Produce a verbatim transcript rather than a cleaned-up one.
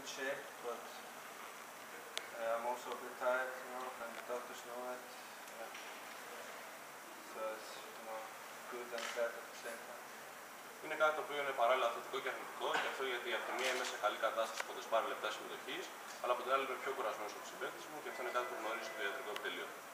check, but uh, I'm also a bit tired, you know, and the doctors know it. Yeah. So it's, you know, good and bad at the same time. Είναι κάτι το οποίο είναι παράλληλα θετικό και αρνητικό, και αυτό γιατί από τη μία είμαι σε καλή κατάσταση που θα πάρω λεπτά συμμετοχής, αλλά από την άλλη είμαι πιο κουρασμένος από τους συμπαίκτες μου και αυτό είναι κάτι που γνωρίζει το ιατρικό επιτελείο.